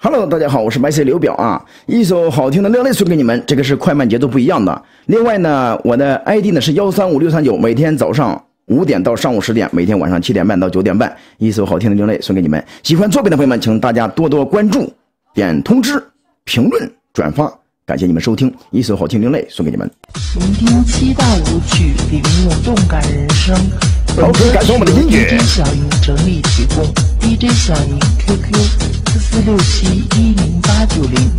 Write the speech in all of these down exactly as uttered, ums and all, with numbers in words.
Hello， 大家好，我是麦 C 刘表啊，一首好听的亮泪送给你们，这个是快慢节奏不一样的。另外呢，我的 I D 呢是一三五六三九，每天早上五点到上午十点，每天晚上七点半到九点半，一首好听的亮泪送给你们。喜欢作品的朋友们，请大家多多关注、点通知、评论、转发，感谢你们收听，一首好听亮泪送给你们。 聆听七大舞曲，领悟动感人生。 好，可以感受我们的音乐。 D J 小莹整理提供 ，D J 小莹 Q Q 四四六七一零八九零。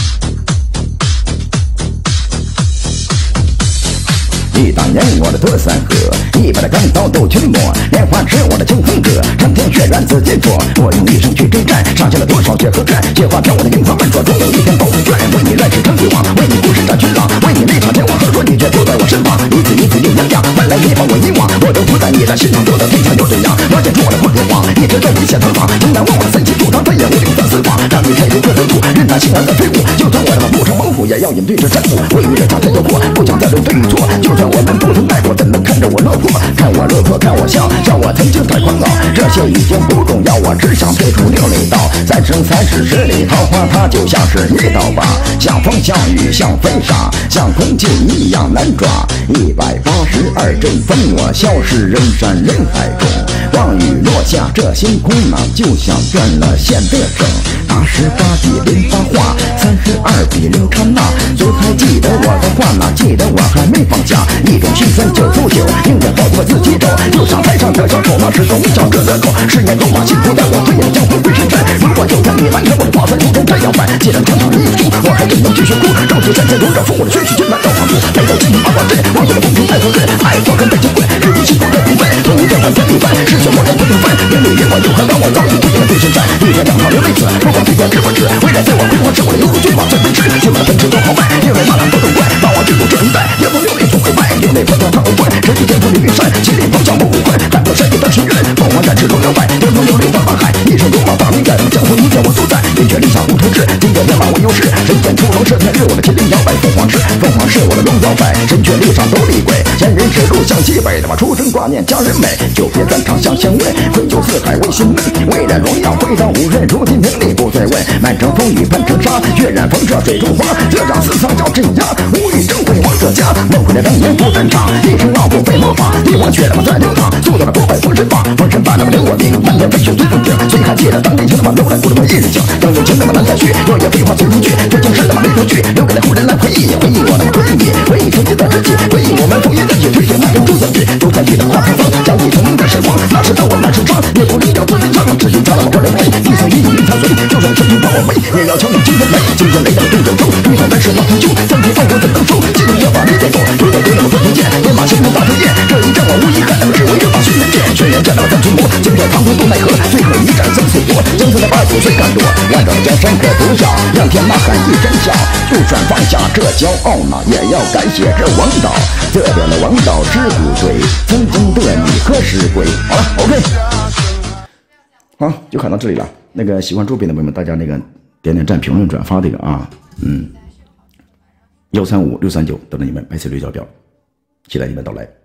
忆当年我的托三河，一把的钢刀斗群魔，莲花池我的清风者，长天血染自己做。我用一生去征战，上下了多少血和战，雪花飘我的樱花笨拙，终有一天保护卷。为你乱世称帝王，为你故事战群狼，为你那场天王和说你却就在我身旁，一字一字又洋洋，换来你把我遗忘，我都不在你的心上，多的天下又怎样？我剪出我的不如王，一直在你线头上，从难忘我的三七主张，再也无力三四方，让你退出各种路，任他心儿在飞舞，就算我他妈不成猛虎，也要引对着山谷，为你这场才叫过，不讲再论对与错，就算我们不曾带过，怎能看着我落魄？看我落魄，看我笑，笑我曾经太狂傲。这些已经不重要，我只想退出六里道。三生三世十里桃花，它就像是一道疤，像风像雨像飞沙，像空气一样难抓。一百八十二阵风，我消失人山人海中。望雨落下，这星空啊，就像变了线的声。八十八笔临发画，三十二笔流刹那。谁还记得我的话呢？记得我还没放下。一种心酸九九九，硬着抱我自己走，就像台上的小丑，那是从小个个狗。十年戎马幸福在我对眼江湖归深山。如果就让你完成我的话，算如同这样办。既然唱唱一输，我还真能继续哭。正是三千多少父我的血气艰难到长路，没有金银八卦阵，忘记了公平爱和恨，爱做跟北京棍，日子辛苦和平分，从一见换三平分，是血我人不平分。人类也我又恨，让我早已不愿对现在。一天两场流泪死，不管对天是我是，未来在我辉煌是我的有如君王这奔驰，去我的奔驰多豪迈，因为骂他多懂怪，把我制度这一代，也不流泪总会败，流泪破掉他无关，谁去见过李玉山，麒麟咆哮不无恨，战过山野的神人，凤凰展翅龙摇摆，流头流泪放马海，一生戎马大名在，江湖一见我所在，一拳立下无头志，今天天马我有事，神剑出笼射天日，我的麒麟摇摆，凤凰是凤凰是我的龙摇摆，神拳立上都厉鬼，前人指路向西北，他妈出生挂念家人美，就别战场相相问，挥酒四海为心闷，为了荣耀挥刀五刃，如今名利不再问，满城风雨喷成沙，血染风射水中花，这让四方叫镇压，无与争辉王者家，梦回来当年不战场，一生傲骨被模仿，一碗血他妈在流淌，塑造了破坏封神榜，封神榜他妈留我命，满天飞雪最正经，谁还记得当年情他妈楼兰不他妈一人情，当年情他妈难再续，若也废话随一句，这竟是他妈没头绪，留给了后人来回忆，回忆我他妈回忆你，回忆曾经的知己，回忆我们烽烟的一推荐那人朱三句，朱三句的花飘风，讲你成名的时光，那时的我满身伤，也不离掉自己唱，只因他那么个人美，一生一路云长随，就算生平把我没，也要强忍精神美，今天雷到对着州，遇到来世老苍穹，三天放我怎能收，今天也把你带走，对对对那么分不见，野马行人大成夜，这一战我无遗憾，那么只为这把轩辕剑，轩辕剑那么三寸魔，今天唐僧渡奈何，最后一战生死搏，将死的八九岁干多，万丈江山可独笑，让天呐喊一声笑，就算放下这骄傲呢，也要感谢这王导，这边的王导之骨髓，曾经的你何时归？好了 ，OK， 好，就看到这里了。那个喜欢周边的朋友们，大家那个点点赞、评论、转发这个啊，嗯，幺三五六三九等着你们，白色绿角表，期待你们到来。